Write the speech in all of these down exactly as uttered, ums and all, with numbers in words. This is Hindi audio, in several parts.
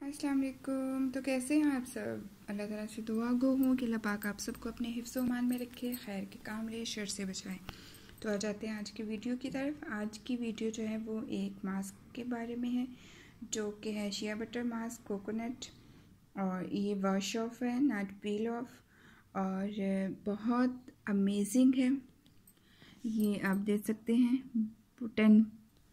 अस्सलाम वालेकुम। तो कैसे हैं आप सब? अल्लाह ताला से दुआ गो हूँ कि अल्लाह पाक आप सबको अपने हिफ्ज़ व मान में रखे, खैर के काम ले, शर से बचाएं। तो आ जाते हैं आज की वीडियो की तरफ। आज की वीडियो जो है वो एक मास्क के बारे में है, जो कि है शिया बटर मास्क कोकोनट। और ये वॉश ऑफ है, नॉट पील ऑफ, और बहुत अमेजिंग है। ये आप देख सकते हैं, बोटन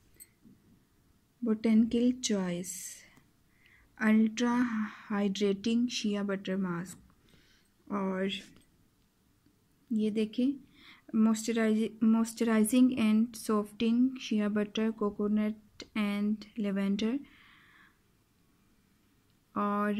botanical choice ultra hydrating shea butter mask. और ये देखें, moisturising moisturising and softening shea butter coconut and lavender. और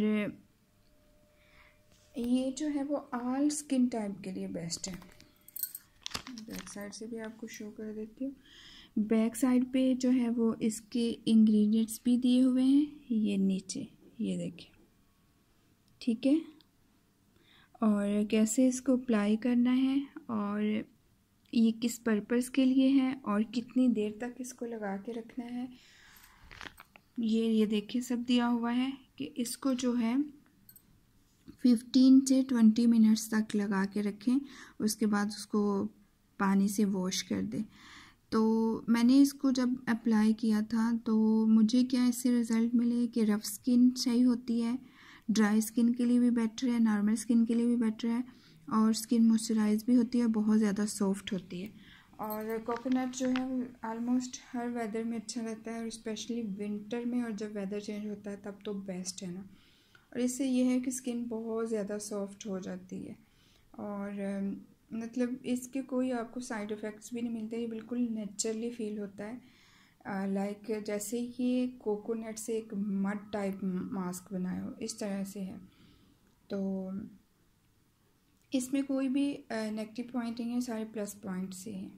ये जो है वो ऑल स्किन टाइप के लिए बेस्ट है। बैक साइड से भी आपको शो कर देती हूँ। बैक साइड पे जो है वो इसके इंग्रेडिएंट्स भी दिए हुए हैं, ये नीचे ये देखिए, ठीक है। और कैसे इसको अप्लाई करना है और ये किस पर्पस के लिए है और कितनी देर तक इसको लगा के रखना है, ये ये देखिए सब दिया हुआ है कि इसको जो है फिफ्टीन से ट्वेंटी मिनट्स तक लगा के रखें, उसके बाद उसको पानी से वॉश कर दें। तो मैंने इसको जब अप्लाई किया था तो मुझे क्या इससे रिज़ल्ट मिले कि रफ़ स्किन सही होती है, ड्राई स्किन के लिए भी बेटर है, नॉर्मल स्किन के लिए भी बेटर है, और स्किन मॉइस्चराइज भी होती है, बहुत ज़्यादा सॉफ्ट होती है। और कोकोनट जो है आलमोस्ट हर वेदर में अच्छा रहता है, और स्पेशली विंटर में, और जब वेदर चेंज होता है तब तो बेस्ट है ना। और इससे ये है कि स्किन बहुत ज़्यादा सॉफ्ट हो जाती है, और मतलब इसके कोई आपको साइड इफ़ेक्ट्स भी नहीं मिलते, ये बिल्कुल नेचुरली फील होता है। लाइक like, जैसे ये कोकोनट से एक मड टाइप मास्क बनाया हो, इस तरह से है। तो इसमें कोई भी नेगेटिव पॉइंट नहीं है, सारे प्लस पॉइंट से हैं।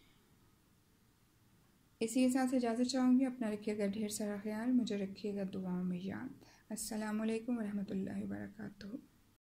इसी के साथ इजाज़त चाहूँगी। अपना रखिएगा ढेर सारा ख्याल, मुझे रखिएगा दुआओं में याद। अस्सलामु अलैकुम वरहमतुल्लाहि वबरकातुहू।